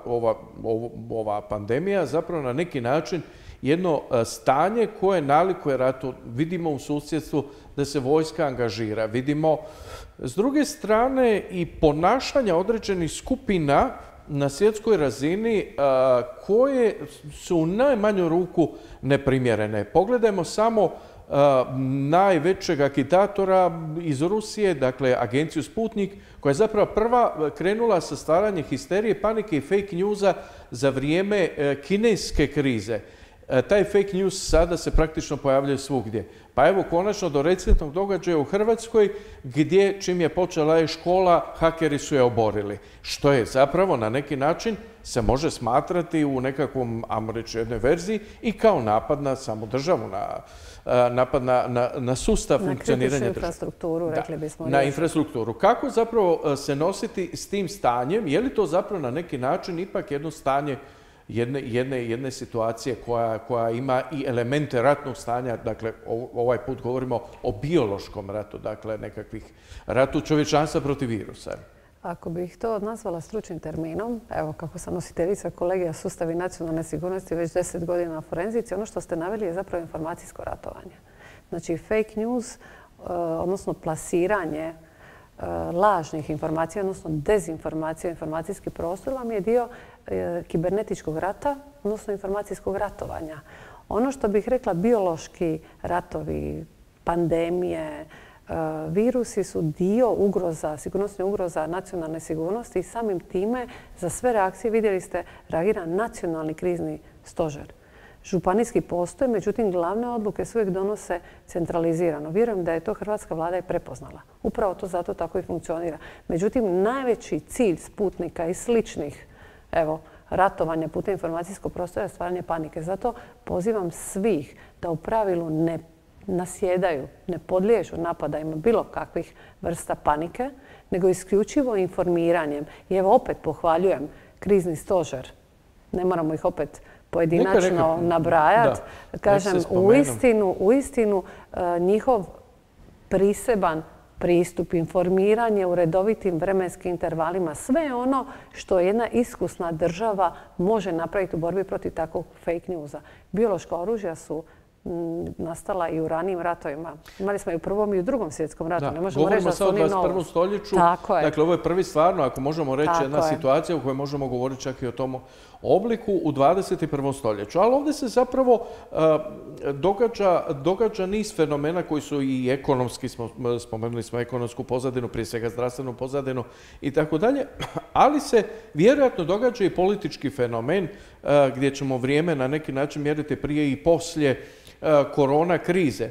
ova pandemija zapravo na neki način jedno stanje koje nalikuje ratu? Vidimo u susjedstvu da se vojska angažira. Vidimo, s druge strane, i ponašanja određenih skupina na svjetskoj razini koje su u najmanju ruku neprimjerene. Pogledajmo samo najvećeg agitatora iz Rusije, dakle agenciju Sputnik, koja je zapravo prva krenula sa stvaranjem histerije, panike i fake newsa za vrijeme kineske krize. Taj fake news sada se praktično pojavljuje svugdje. Pa evo konačno do recentnog događaja u Hrvatskoj gdje čim je počela škola, hakeri su je oborili. Što je zapravo na neki način se može smatrati u nekakvom, ajmo reći, jednoj verziji i kao napad na samu državu, napad na sustav funkcioniranja države. Na kritičnu infrastrukturu, rekli bismo. Na infrastrukturu. Kako zapravo se nositi s tim stanjem? Je li to zapravo na neki način ipak jedno stanje jedne situacije koja ima i elemente ratnog stanja, dakle ovaj put govorimo o biološkom ratu, dakle nekakvih ratu čovječanstva protiv virusa? Ako bih to nazvala stručnim terminom, evo kako sam nositeljica kolegija sustavi nacionalne sigurnosti već 10 godina na forenzici, ono što ste naveli je zapravo informacijsko ratovanje. Znači fake news, odnosno plasiranje lažnih informacija, odnosno dezinformacija u informacijski prostor vam je dio kibernetičkog rata, odnosno informacijskog ratovanja. Ono što bih rekla, biološki ratovi, pandemije, virusi su dio ugroza, sigurnosnih ugroza nacionalne sigurnosti i samim time za sve reakcije, vidjeli ste, reagira nacionalni krizni stožer. Županijski postoje, međutim glavne odluke se uvijek donose centralizirano. Vjerujem da je to hrvatska vlada i prepoznala. Upravo to zato tako i funkcionira. Međutim, najveći cilj Sputnika i sličnih ratovanja putem informacijskog prostora je stvaranje panike. Zato pozivam svih da u pravilu ne nasjedaju, ne podliježu napadajima bilo kakvih vrsta panike, nego isključivo informiranjem. I evo opet pohvaljujem krizni stožer. Ne moramo ih opet pojedinačno nabrajati. Kažem, uistinu njihov priseban pristup, informiranje u redovitim vremenskim intervalima, sve ono što jedna iskusna država može napraviti u borbi protiv takvog fake newsa. Biološka oružja su nastala i u ranijim ratovima. Imali smo i u Prvom i u Drugom svjetskom ratu. Ne možemo reći da su oni novost. Govorimo sad o 21. stoljeću. Dakle, ovo je prvi stvarno, ako možemo reći, jedna situacija u kojoj možemo govoriti čak i o tom obliku u 21. stoljeću. Ali ovdje se zapravo događa niz fenomena koji su i ekonomski, spomenuli smo ekonomsku pozadinu, prije svega zdravstvenu pozadinu i tako dalje, ali se vjerojatno događa i politički fenomen gdje ćemo vrijeme na neki način mjeriti prije i poslije korona krize.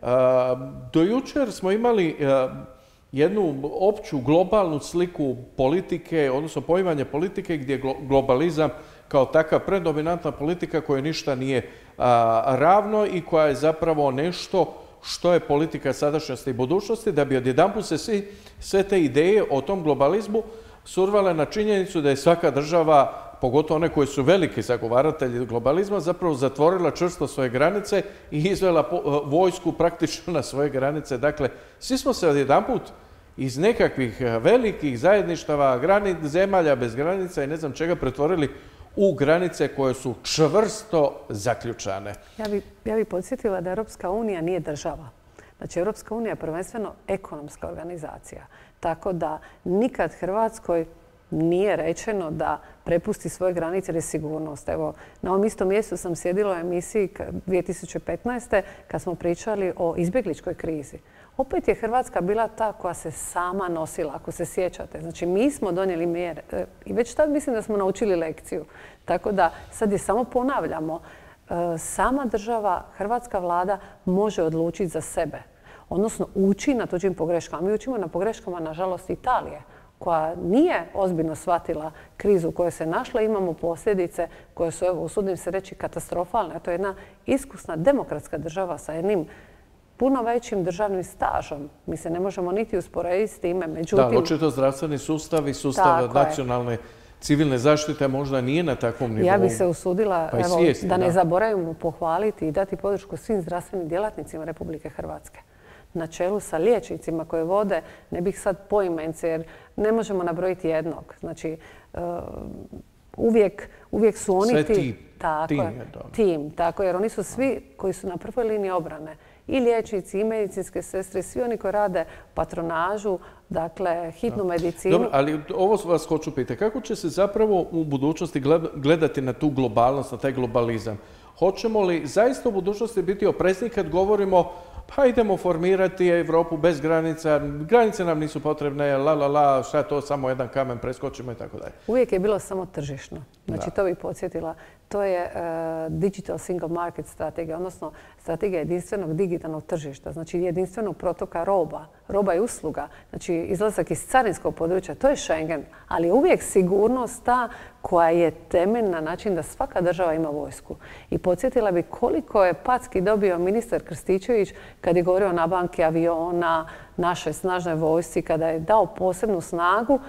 Do jučer smo imali jednu opću globalnu sliku politike, odnosno poimanje politike gdje je globalizam kao takav predominantna politika koja ništa nije ravno i koja je zapravo nešto što je politika sadašnjosti i budućnosti, da bi odjedanput se sve te ideje o tom globalizmu survale na činjenicu da je svaka država, pogotovo one koji su veliki zagovaratelji globalizma, zapravo zatvorila čvrsto svoje granice i izvela vojsku praktično na svoje granice. Dakle, svi smo se odjedanput iz nekakvih velikih zajedništava, zemalja bez granica i ne znam čega pretvorili u granice koje su čvrsto zaključane. Ja bih podsjetila da Europska unija nije država. Znači, Europska unija je prvenstveno ekonomska organizacija. Tako da nikad Hrvatskoj nije rečeno da prepusti svoje granice ili sigurnost. Evo, na ovom istom mjestu sam sjedila u emisiji 2015. kad smo pričali o izbjegličkoj krizi. Opet je Hrvatska bila ta koja se sama nosila, ako se sjećate. Znači, mi smo donijeli mjere i već tad mislim da smo naučili lekciju. Tako da sad je samo ponavljamo. Sama država, hrvatska vlada može odlučiti za sebe. Odnosno, uči na tuđim pogreškama. Mi učimo na pogreškama, nažalost, Italije, koja nije ozbiljno shvatila krizu u kojoj se našla. Imamo posljedice koje su, evo, usudim se reći, katastrofalne. To je jedna iskusna demokratska država sa jednim puno većim državnim stažom. Mi se ne možemo niti usporediti s time. Međutim, da, očito zdravstveni sustav i sustav nacionalne civilne zaštite možda nije na takvom nivou. Ja bih se usudila, da ne zaboravimo pohvaliti i dati podršku svim zdravstvenim djelatnicima Republike Hrvatske. Na čelu sa liječnicima koje vode, ne bih sad poimence jer ne možemo nabrojiti jednog. Znači, uvijek su oni sve tim. Tako, jer oni su svi koji su na prvoj liniji obrane. I liječnici, i medicinske sestre, svi oni koji rade patronažu, dakle, hitnu medicinu. Dobro, ali ovo vas hoću pitati. Kako će se zapravo u budućnosti gledati na tu globalnost, na taj globalizam? Hoćemo li zaista u budućnosti biti oprezni kad govorimo pa idemo formirati Europu bez granica, granice nam nisu potrebne, šta je to, samo jedan kamen preskočimo i tako dalje. Uvijek je bilo samo tržišno. Znači, to bih podsjetila. To je Digital Single Market strategija, odnosno strategija jedinstvenog digitalnog tržišta. Znači, jedinstvenog protoka roba i usluga. Znači, izlazak iz carinskog područja, to je Schengen. Ali je uvijek sigurnost ta koja je temelj na način da svaka država ima vojsku. I podsjetila bi koliko je packi dobio ministar Krstičević kad je govorio o nabavki aviona, našoj snažnoj vojsci, kada je dao posebnu snagu.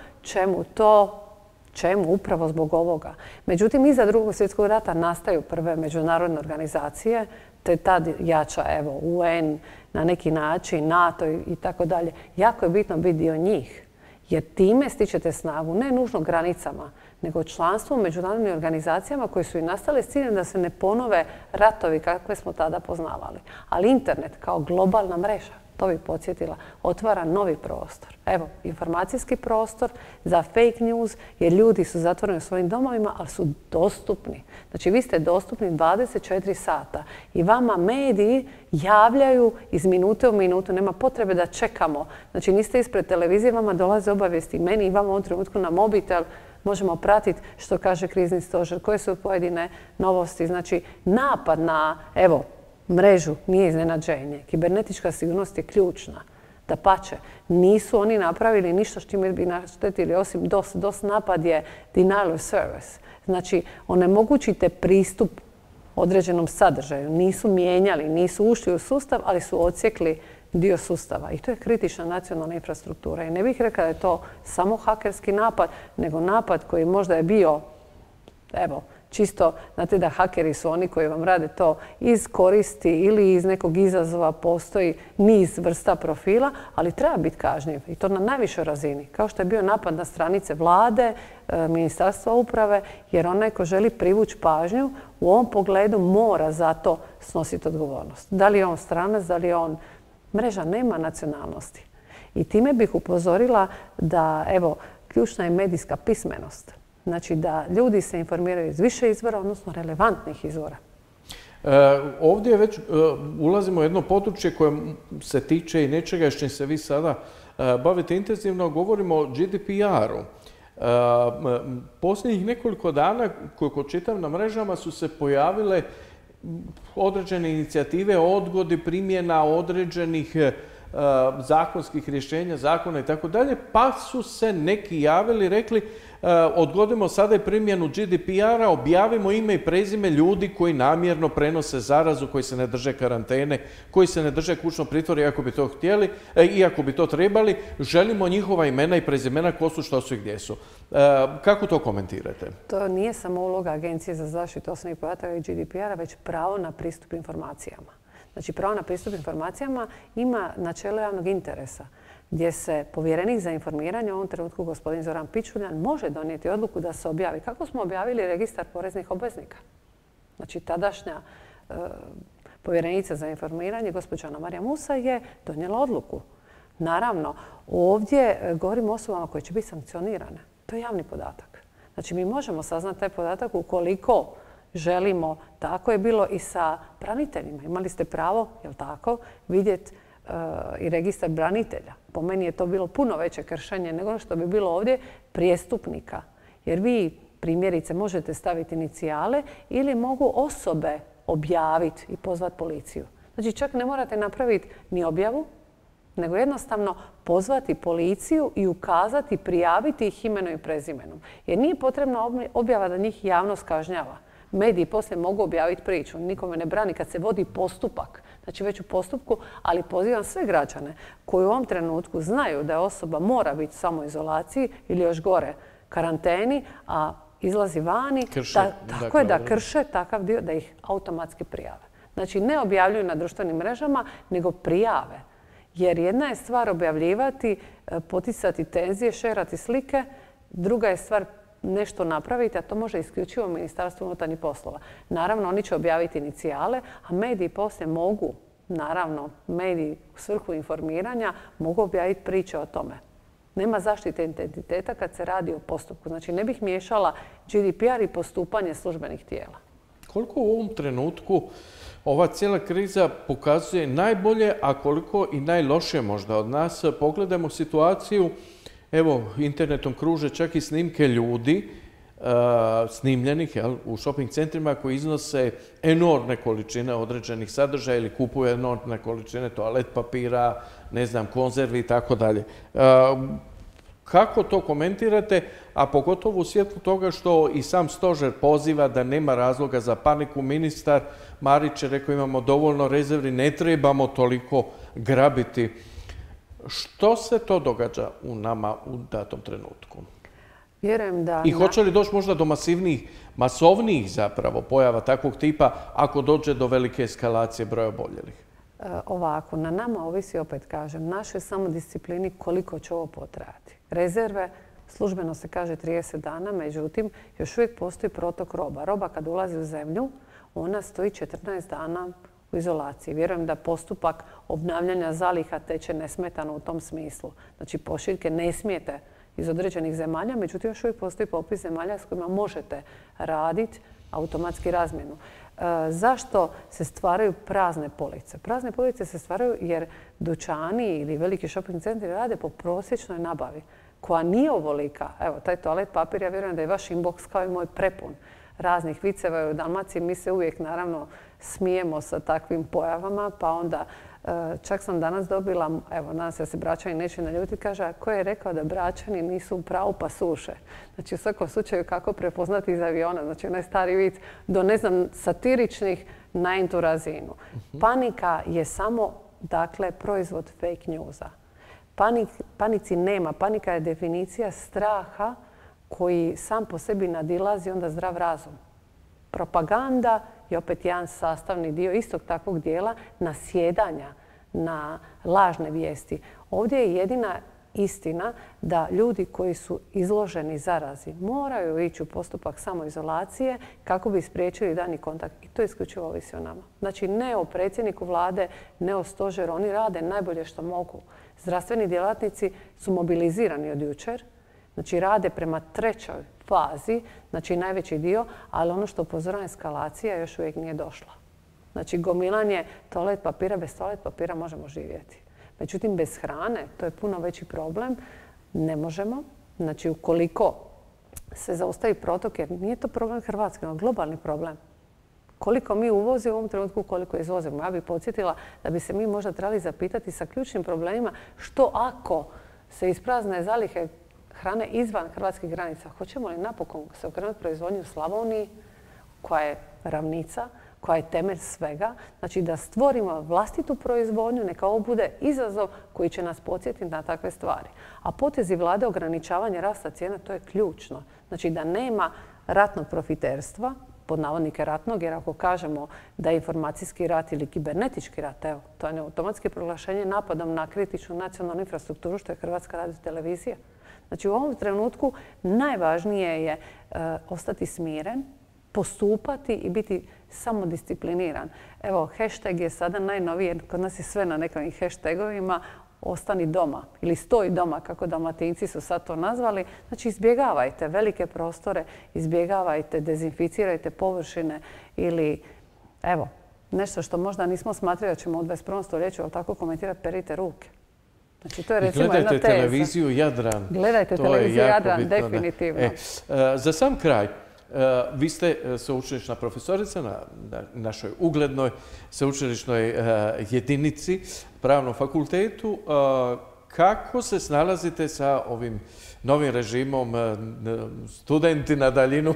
Čemu? Upravo zbog ovoga. Međutim, iza Drugog svjetskog rata nastaju prve međunarodne organizacije, te tad jača UN, na neki način NATO i tako dalje. Jako je bitno biti dio njih, jer time stičete snagu, ne nužno granicama, nego članstvo u međunarodnim organizacijama koje su i nastale s ciljem da se ne ponove ratovi kakve smo tada poznavali. Ali internet kao globalna mreža, to bi podsjetila, otvara novi prostor. Evo, informacijski prostor za fake news, jer ljudi su zatvoreni u svojim domovima, ali su dostupni. Znači, vi ste dostupni 24 sata i vama mediji javljaju iz minute u minutu. Nema potrebe da čekamo. Znači, niste ispred televizije, vama dolaze obavijesti meni i vama u ovom trenutku na mobitel. Možemo pratiti što kaže krizni stožer, koje su pojedine novosti. Znači, napad na, mrežu nije iznenađenje. Kibernetička sigurnost je ključna. Dapače, nisu oni napravili ništa što čime bi naštetili osim DOS. DOS napad je denial of service. Znači, onemogućite pristup određenom sadržaju. Nisu mijenjali, nisu ušli u sustav, ali su odsjekli dio sustava. I to je kritična nacionalna infrastruktura. I ne bih rekla da je to samo hakerski napad, nego napad koji možda je bio, čisto, znate da hakeri su oni koji vam rade to iz koristi ili iz nekog izazova, postoji niz vrsta profila, ali treba biti kažnjiv i to na najvišoj razini. Kao što je bio napad na stranice vlade, Ministarstva uprave, jer onaj ko želi privući pažnju u ovom pogledu mora za to snositi odgovornost. Da li je on stranac, da li je on... Mreža nema nacionalnosti. I time bih upozorila da, evo, ključna je medijska pismenost. Znači da ljudi se informiraju iz više izvora, odnosno relevantnih izvora. Ovdje već ulazimo u jedno područje koje se tiče i nečega s čim se vi sada bavite intenzivno. Govorimo o GDPR-u. Posljednjih nekoliko dana, koliko čitam na mrežama, su se pojavile određene inicijative o odgodi primjena određenih zakonskih rješenja, zakona i tako dalje, pa su se neki javili i rekli odgodimo sada i primjenu GDPR-a, objavimo ime i prezime ljudi koji namjerno prenose zarazu, koji se ne drže karantene, koji se ne drže kućnog pritvora iako bi to htjeli, iako bi to trebali, želimo njihova imena i prezimena, ko su, što su i gdje su. Kako to komentirate? To nije samo uloga Agencije za zaštitu osobnih podataka i GDPR-a, već pravo na pristup informacijama. Znači, pravo na pristup informacijama ima načelo javnog interesa, gdje se povjerenik za informiranje, u ovom trenutku gospodin Zoran Pičuljan, može donijeti odluku da se objavi. Kako smo objavili registar poreznih obveznika? Znači, tadašnja povjerenica za informiranje, gospođa Anamarija Musa, je donijela odluku. Naravno, ovdje govorimo o osobama koje će biti sankcionirane. To je javni podatak. Znači, mi možemo saznati taj podatak ukoliko želimo. Tako je bilo i sa braniteljima. Imali ste pravo, jel tako, vidjeti i registar branitelja. Po meni je to bilo puno veće kršenje nego što bi bilo ovdje prijestupnika. Jer vi primjerice možete staviti inicijale ili mogu osobe objaviti i pozvati policiju. Znači čak ne morate napraviti ni objavu, nego jednostavno pozvati policiju i ukazati, prijaviti ih imenom i prezimenom. Jer nije potrebna objava da njih javnost kažnjava. Mediji poslije mogu objaviti priču, nikome ne brani kad se vodi postupak. Znači već u postupku, ali pozivam sve građane koji u ovom trenutku znaju da osoba mora biti u samoizolaciji ili još gore karanteni, a izlazi vani, tako je da krše takav dio da ih automatski prijave. Znači ne objavljuju na društvenim mrežama, nego prijave. Jer jedna je stvar objavljivati, poticati tenzije, šerati slike, druga je stvar nešto napraviti, a to može isključivo Ministarstvo unutarnjih poslova. Naravno, oni će objaviti inicijale, a mediji poslije mogu, naravno, mediji u svrhu informiranja mogu objaviti priče o tome. Nema zaštite identiteta kad se radi o postupku. Znači, ne bih miješala GDPR i postupanje službenih tijela. Koliko u ovom trenutku ova cijela kriza pokazuje najbolje, a koliko i najlošije možda od nas? Pogledajmo situaciju. Evo, internetom kruže čak i snimke ljudi snimljenih u shopping centrima koji iznose enormne količine određenih sadržaja ili kupuju enormne količine toalet papira, ne znam, konzervi i tako dalje. Kako to komentirate, a pogotovo u svjetlu toga što i sam stožer poziva da nema razloga za paniku? Ministar Marić je rekao imamo dovoljno rezervi, ne trebamo toliko grabiti. Što se to događa u nama u datom trenutku? Vjerujem da... I hoće li doći možda do masovnijih zapravo pojava takvog tipa ako dođe do velike eskalacije broja oboljelih? Ovako, na nama ovisi, opet kažem, našoj samodisciplini koliko će ovo potrajati. Rezerve, službeno se kaže 30 dana, međutim, još uvijek postoji protok roba. Roba kad ulazi u zemlju, ona stoji 14 dana u izolaciji. Vjerujem da postupak obnavljanja zaliha teče nesmetano u tom smislu. Znači, pošiljke ne smijete iz određenih zemalja, međutim, još uvijek postoji popis zemalja s kojima možete raditi automatski razmjenu. Zašto se stvaraju prazne police? Prazne police se stvaraju jer dućani ili veliki shopping centri rade po prosječnoj nabavi, koja nije ovolika. Evo, taj toalet papir, ja vjerujem da je vaš inbox kao i moj prepun raznih viceva. U Dalmaciji mi se uvijek, naravno, smijemo sa takvim pojavama, pa onda čak sam danas dobila, evo, nadam se da se Bračani neće naljutiti, kaže, a ko je rekao da Bračani nisu u pravu pa suše? Znači, u svakom slučaju kako prepoznati iz aviona, znači onaj stari vic do, ne znam, satiričnih na intu razinu. Panika je samo, dakle, proizvod fake newsa. Panici nema. Panika je definicija straha koji sam po sebi nadilazi onda zdrav razum. Propaganda je opet jedan sastavni dio istog takvog dijela nasjedanja na lažne vijesti. Ovdje je jedina istina da ljudi koji su izloženi zarazi moraju ići u postupak samoizolacije kako bi spriječili daljnji kontakt. I to isključivo ovisi o nama. Znači, ne o predsjedniku vlade, ne o stožeru. Oni rade najbolje što mogu. Zdravstveni djelatnici su mobilizirani od jučer. Znači, rade prema 3. fazi, znači najveći dio, ali ono što upozorava eskalacija još uvijek nije došla. Znači, gomilanje toalet papira, bez toalet papira možemo živjeti. Međutim, bez hrane, to je puno veći problem, ne možemo. Znači, ukoliko se zaustavi protok, jer nije to problem Hrvatske, nego globalni problem. Koliko mi uvozimo u ovom trenutku, koliko izvozimo. Ja bih podsjetila da bi se mi možda trebali zapitati sa ključnim problemima što ako se isprazne zalihe hrane izvan hrvatskih granica. Hoćemo li napokon se okrenuti proizvodnju u Slavoniji, koja je ravnica, koja je temelj svega. Znači da stvorimo vlastitu proizvodnju, neka ovo bude izazov koji će nas podsjetiti na takve stvari. A potezi vlade ograničavanja rasta cijena, to je ključno. Znači da nema ratnog profiterstva, pod navodnike ratnog, jer ako kažemo da je informacijski rat ili kibernetički rat, evo, to je automatski proglašenje napadom na kritičnu nacionalnu infrastrukturu, što je Hrvatska radiotelevizija. Znači u ovom trenutku najvažnije je ostati smiren, postupati i biti samodiscipliniran. Evo, hashtag je sada najnovije, kod nas je sve na nekim hashtagovima, ostani doma ili stoj doma, kako Dalmatinci su sad to nazvali. Znači, izbjegavajte velike prostore, izbjegavajte, dezinficirajte površine ili, evo, nešto što možda nismo smatrali da ćemo u 21. stoljeću, ali tako komentirati, perite ruke. Znači, to je recimo jedna teza. Gledajte televiziju Jadran. Gledajte televiziju Jadran, definitivno. Za sam kraj, vi ste sveučilišna profesorica na našoj uglednoj sveučilišnoj jedinici, Pravnom fakultetu. Kako se snalazite sa ovim novim režimom studenti na daljinu?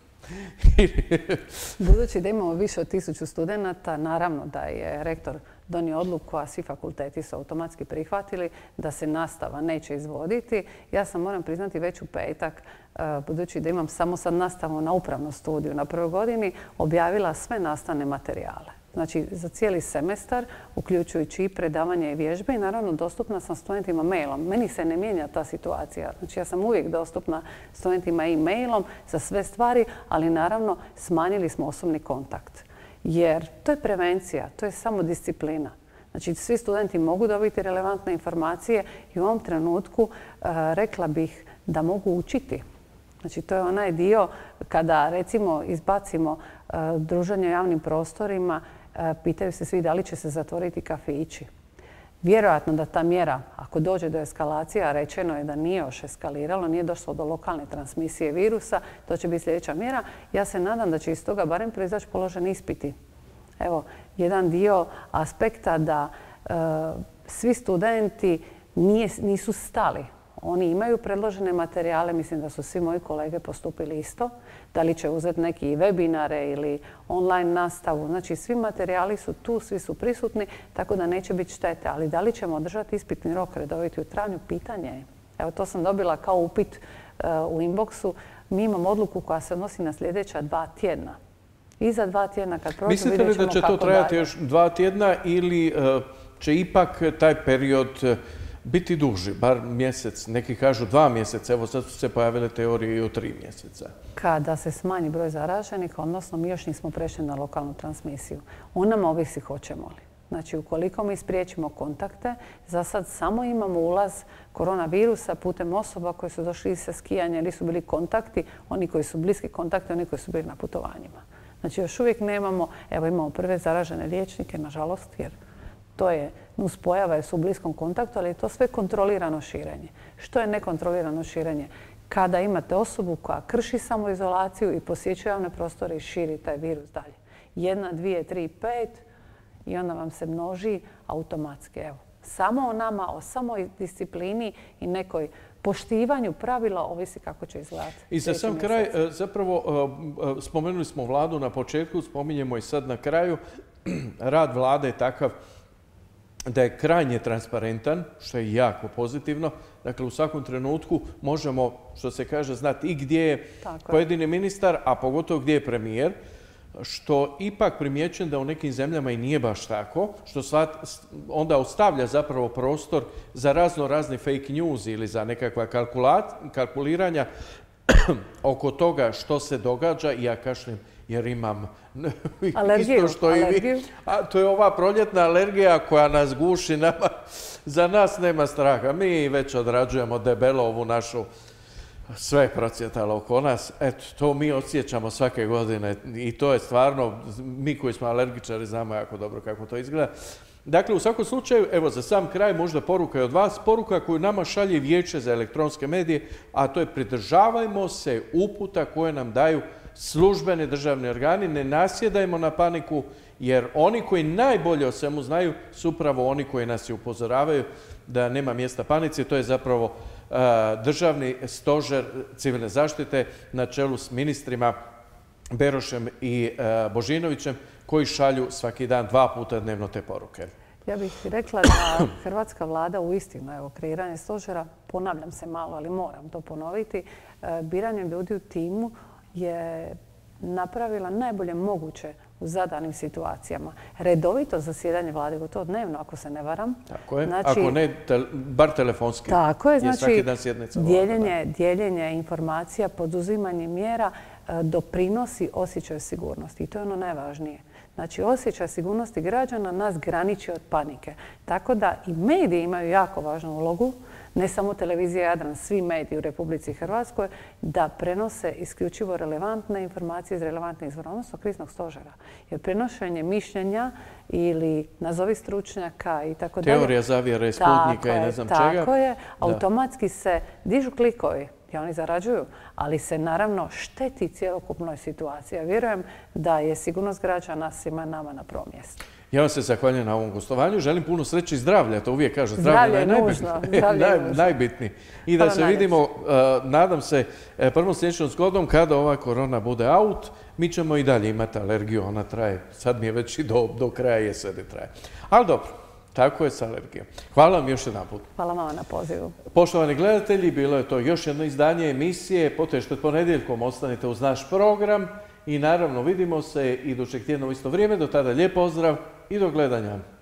Budući da imamo više od 1000 studenata, naravno da je rektor donio odluku, a svi fakulteti su automatski prihvatili da se nastava neće izvoditi. Ja sam, moram priznati, već u petak, budući da imam samo sad nastavu na upravnom studiju na prvoj godini, objavila sve nastavne materijale. Znači, za cijeli semestar, uključujući i predavanje i vježbe, i naravno dostupna sam studentima mailom. Meni se ne mijenja ta situacija. Znači, ja sam uvijek dostupna studentima i mailom za sve stvari, ali naravno smanjili smo osobni kontakt. Jer to je prevencija, to je samo disciplina. Znači, svi studenti mogu dobiti relevantne informacije i u ovom trenutku rekla bih da mogu učiti. Znači, to je onaj dio kada, recimo, izbacimo druženje u javnim prostorima, pitaju se svi da li će se zatvoriti kafići. Vjerojatno da ta mjera, ako dođe do eskalacije, a rečeno je da nije još eskaliralo, nije došlo do lokalne transmisije virusa, to će biti sljedeća mjera. Ja se nadam da će iz toga barem proizaći položeni ispiti. Evo, jedan dio aspekta da svi studenti nisu stali. Oni imaju predložene materijale, mislim da su svi moji kolege postupili isto. Da li će uzeti neki webinare ili online nastavu. Znači, svi materijali su tu, svi su prisutni, tako da neće biti štete. Ali da li ćemo održati ispitni rok redoviti u travnju, pitanje je. Evo, to sam dobila kao upit u inboxu. Mi imamo odluku koja se odnosi na sljedeća 2 tjedna. I za 2 tjedna kad prođu vidjet ćemo kako dalje. Mislite li da će to trajati još 2 tjedna ili će ipak taj period biti duži, bar mjesec, neki kažu 2 mjeseca, evo sad su se pojavile teorije i o 3 mjeseca. Kada se smanji broj zaraženih, odnosno mi još nismo prešli na lokalnu transmisiju. U nama ovisi hoćemo li. Znači, ukoliko mi spriječimo kontakte, za sad samo imamo ulaz koronavirusa putem osoba koje su došli sa skijanja ili su bili kontakti, oni koji su bliski kontakti, oni koji su bili na putovanjima. Znači, još uvijek nemamo, evo imamo prve zaražene liječnike, nažalost, jer to je nuspojava jer su u bliskom kontaktu, ali je to sve kontrolirano širenje. Što je nekontrolirano širenje? Kada imate osobu koja krši samoizolaciju i posjećuje javne prostore i širi taj virus dalje. 1, 2, 3, 5 i onda vam se množi automatski. Evo, samo o nama, o samoj disciplini i nekoj poštivanju pravila ovisi kako će izgledati. I za sam kraj, zapravo, spomenuli smo vladu na početku, spominjemo i sad na kraju. Rad vlade je takav da je krajnje transparentan, što je jako pozitivno. Dakle, u svakom trenutku možemo, što se kaže, znati i gdje je pojedini ministar, a pogotovo gdje je premijer. što ipak primjećujem da u nekim zemljama i nije baš tako, što onda ostavlja zapravo prostor za razne fake news ili za nekakva kalkuliranja oko toga što se događa. I ja kašljem jer imam isto što i vi. A to je ova proljetna alergija koja nas guši. Za nas nema straha. Mi već odrađujemo debelo ovu našu, sve je procvjetalo oko nas. Eto, to mi osjećamo svake godine i to je stvarno, mi koji smo alergičari znamo jako dobro kako to izgleda. Dakle, u svakom slučaju, evo za sam kraj možda poruka je od vas, poruka koju nama šalje Vijeće za elektronske medije, a to je pridržavajmo se uputa koje nam daju službeni državni organi, ne nasjedajmo na paniku, jer oni koji najbolje o svemu znaju su upravo oni koji nas i upozoravaju da nema mjesta panici. To je zapravo Državni stožer civilne zaštite na čelu s ministrima Berošem i Božinovićem, koji šalju svaki dan 2 puta dnevno te poruke. Ja bih rekla da hrvatska vlada uistinu, evo, kreiranje stožera, ponavljam se malo, ali moram to ponoviti, biranjem ljudi u timu je napravila najbolje moguće u zadanim situacijama. Redovito zasjedanje vlade, gotovo dnevno, ako se ne varam. Tako je, znači, ako ne, bar telefonski. Tako je, znači, svaki dan sjednica dijeljenje informacija, poduzimanje mjera doprinosi osjećaju sigurnosti. I to je ono najvažnije. Znači, osjećaj sigurnosti građana nas graniči od panike. Tako da i mediji imaju jako važnu ulogu, ne samo televizija Jadran, svi mediji u Republici Hrvatskoj, da prenose isključivo relevantne informacije iz relevantnih izvora, odnosno kriznog stožera. Jer prenošenje mišljenja ili nazovi stručnjaka i tako dalje. Teorija zavjere, Sputnika i ne znam čega. Tako je. Automatski se dižu klikovi. I oni zarađuju, ali se naravno šteti cjelokupnoj situaciji. Ja vjerujem da je sigurnost građana svima nama na prvom mjestu. Ja vam se zahvaljujem na ovom gostovanju. Želim puno sreće i zdravlja. To uvijek kažu. Zdravlje je najbitnije. I da se vidimo, nadam se, prvom sljedećom zgodom kada ova korona bude out, mi ćemo i dalje imati alergiju. Ona traje, sad mi je već i do kraja jeseni traje. Ali dobro. Tako je s alergijom. Hvala vam još jedan put. Hvala vam na pozivu. Poštovani gledatelji, bilo je to još jedno izdanje emisije Potešte ponedjeljkom. Ostanite uz naš program i naravno vidimo se idućeg tjedna u isto vrijeme. Do tada lijep pozdrav i do gledanja.